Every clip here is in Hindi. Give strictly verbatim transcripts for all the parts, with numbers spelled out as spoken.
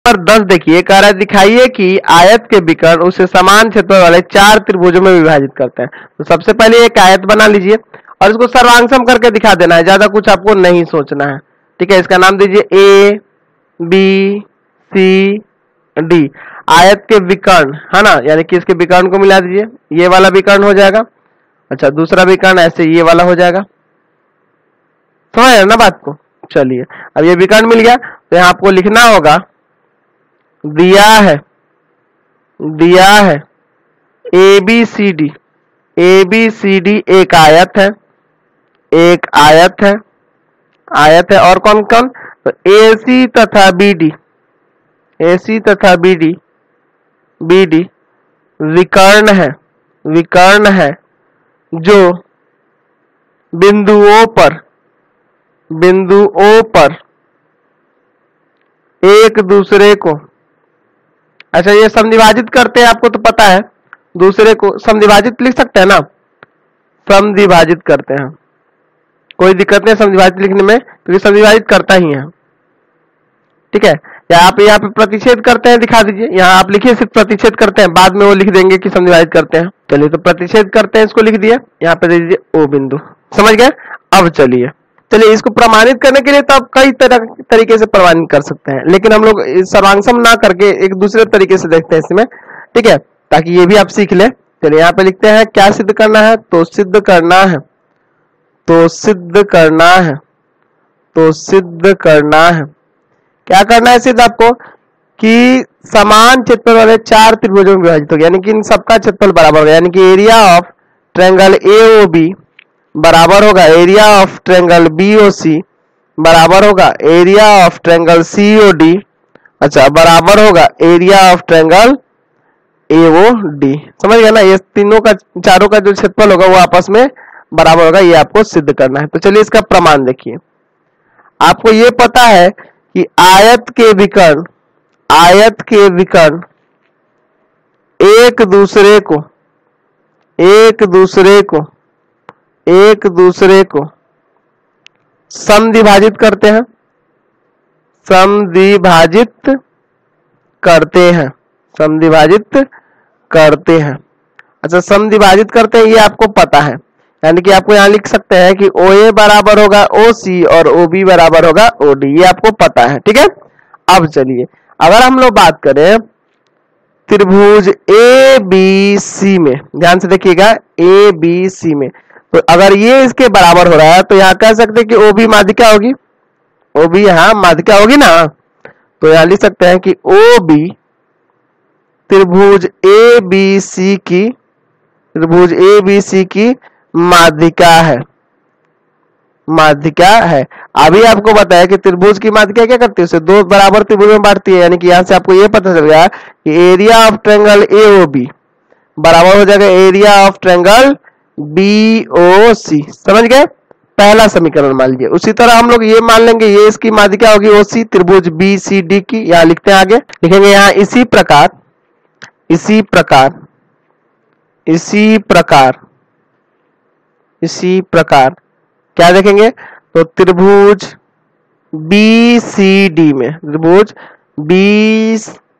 नंबर दस देखिए, कह रहा है दिखाइए कि आयत के विकर्ण उसे समान क्षेत्रफल वाले चार त्रिभुजों में विभाजित करते हैं। तो सबसे पहले एक आयत बना लीजिए और इसको सर्वांगसम करके दिखा देना है, ज्यादा कुछ आपको नहीं सोचना है। ठीक है, इसका नाम दीजिए ए बी सी डी। आयत के विकर्ण है ना, यानी कि इसके विकर्ण को मिला दीजिए, ये वाला विकर्ण हो जाएगा। अच्छा, दूसरा विकर्ण ऐसे ये वाला हो जाएगा। समझ ना बात को। चलिए, अब ये विकर्ण मिल गया तो यहाँ आपको लिखना होगा, दिया है दिया है A B C D. A B C D एक आयत है, एक आयत है आयत है और कौन कौन, तो ए सी तथा बी डी, ए सी तथा बी डी बी डी विकर्ण है, विकर्ण है जो बिंदुओं पर बिंदुओं पर एक दूसरे को, अच्छा ये समद्विभाजित करते हैं, आपको तो पता है, दूसरे को समद्विभाजित लिख सकते हैं ना, समद्विभाजित करते हैं, कोई दिक्कत नहीं समद्विभाजित लिखने में, क्योंकि समद्विभाजित करता ही है। ठीक है, या आप यहाँ पे प्रतिच्छेद करते हैं, दिखा दीजिए, यहाँ आप लिखिए सिर्फ प्रतिच्छेद करते हैं, बाद में वो लिख देंगे कि समद्विभाजित करते हैं। चलिए, तो प्रतिच्छेद करते हैं, इसको लिख दिया, यहाँ पे दे दीजिए ओ बिंदु। समझ गए। अब चलिए चलिए इसको प्रमाणित करने के लिए तो आप कई तरह तरीके से प्रमाणित कर सकते हैं, लेकिन हम लोग सर्वांगसम ना करके एक दूसरे तरीके से देखते हैं इसमें। ठीक है, ताकि ये भी आप सीख ले। चलिए यहाँ पे लिखते हैं, क्या सिद्ध करना है, तो सिद्ध करना है तो सिद्ध करना है तो सिद्ध करना है क्या करना है सिद्ध आपको, कि समान क्षेत्रफल वाले चार त्रिभुजों में विभाजित हो गया, यानी कि इन सबका क्षेत्रफल बराबर होगा, यानी कि area of triangle A O B बराबर होगा area of triangle B O C, बराबर होगा area of triangle C O D, अच्छा बराबर होगा area of triangle A O D. समझ गया ना, ये तीनों का चारों का जो क्षेत्रफल होगा वो आपस में बराबर होगा, ये आपको सिद्ध करना है। तो चलिए इसका प्रमाण देखिए। आपको ये पता है कि आयत के विकर्ण आयत के विकर्ण एक दूसरे को एक दूसरे को एक दूसरे को समद्विभाजित करते हैं समद्विभाजित करते हैं समद्विभाजित करते हैं अच्छा, समद्विभाजित करते हैं, ये आपको पता है, यानी कि आपको यहाँ लिख सकते हैं कि ओ ए बराबर होगा ओ सी और ओ बी बराबर होगा ओ डी, ये आपको पता है। ठीक है, अब चलिए अगर हम लोग बात करें त्रिभुज ए बी सी में, ध्यान से देखिएगा, ए बी सी में, तो अगर ये इसके बराबर हो रहा है तो यहाँ कह सकते हैं कि ओ बी माध्यिका होगी, ओ बी यहाँ माध्यिका होगी ना, तो यहाँ लिख सकते हैं कि ओ बी त्रिभुज ए बी सी की त्रिभुज ए बी सी की माध्यिका है माध्यिका है। अभी आपको बताया कि त्रिभुज की माध्यिका क्या करती है, उसे दो बराबर त्रिभुजों में बांटती है, यानी कि यहाँ से आपको ये पता चल गया कि area of triangle A O B बराबर हो जाएगा area of triangle B O C. समझ गए, पहला समीकरण मान लीजिए। उसी तरह हम लोग ये मान लेंगे ये इसकी माध्यिका होगी ओ सी त्रिभुज बी सी डी की, यहाँ लिखते हैं, आगे लिखेंगे यहाँ इसी प्रकार इसी प्रकार इसी प्रकार इसी प्रकार क्या देखेंगे, तो त्रिभुज बी सी डी में त्रिभुज बी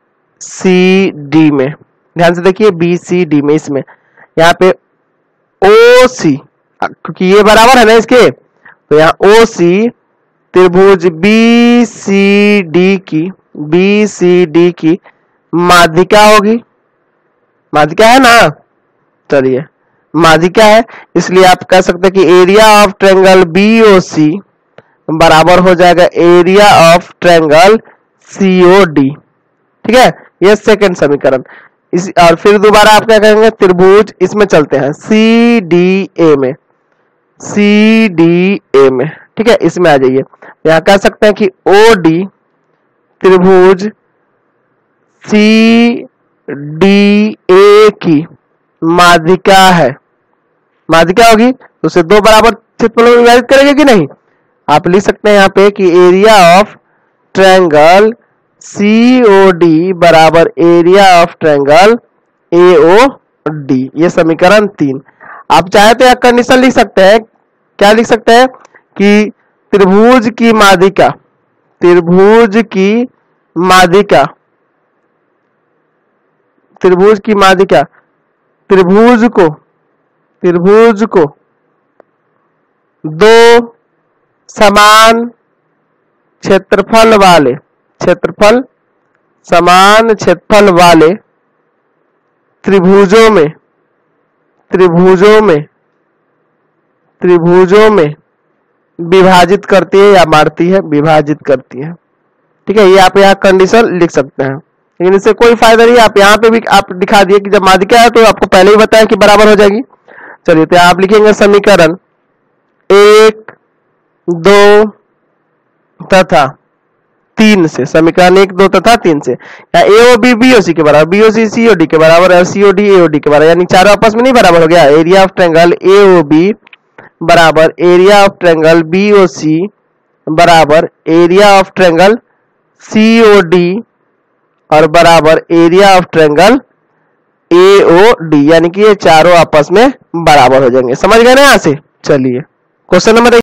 सी डी में, ध्यान से देखिए बी सी डी में, इसमें यहाँ पे ओ सी, क्योंकि ये बराबर है ना इसके, तो यहाँ ओ सी त्रिभुज बी सी डी की बी सी डी की माध्यिका होगी, माध्यिका है ना। चलिए माध्यिका है, इसलिए आप कह सकते हैं कि area of triangle B O C बराबर हो जाएगा area of triangle C O D. ठीक है, ये सेकंड समीकरण। इस और फिर दोबारा आप क्या करेंगे, त्रिभुज इसमें चलते हैं सी डी ए में सी डी ए में ठीक है, इसमें आ जाइए, यहाँ कह सकते हैं कि ओ डी त्रिभुज सी डी ए की माध्यिका है, माध्यिका होगी तो उसे दो बराबर क्षेत्रफलों में विभाजित करेंगे कि नहीं। आप लिख सकते हैं यहाँ पे कि area of triangle C O D बराबर area of triangle A O D, ये समीकरण तीन। आप चाहे तो कंडीशन लिख सकते हैं, क्या लिख सकते हैं कि त्रिभुज की माध्यिका त्रिभुज की माध्यिका, त्रिभुज की माध्यिका, त्रिभुज को त्रिभुज को दो समान क्षेत्रफल वाले क्षेत्रफल समान क्षेत्रफल वाले त्रिभुजों में त्रिभुजों में त्रिभुजों में विभाजित करती है या बांटती है, विभाजित करती है। ठीक है, ये आप यहाँ कंडीशन लिख सकते हैं, लेकिन इससे कोई फायदा नहीं। आप यहाँ पे भी आप दिखा दिए कि जब माध्यिका है तो आपको पहले ही बताया कि बराबर हो जाएगी। चलिए, तो आप लिखेंगे समीकरण एक, दो तथा तीन से, समीकरण एक, दो तथा तीन से, या ए ओ बी बी ओ सी के बराबर, बी ओ सी सी ओ डी के बराबर, और सी O D A O D के बराबर, यानी चारों आपस में नहीं बराबर हो गया। Area of triangle A O B बराबर area of triangle B O C बराबर area of triangle C O D और बराबर area of triangle A O D, यानी कि ये चारों आपस में बराबर हो जाएंगे। समझ गए ना यहाँ से? चलिए क्वेश्चन नंबर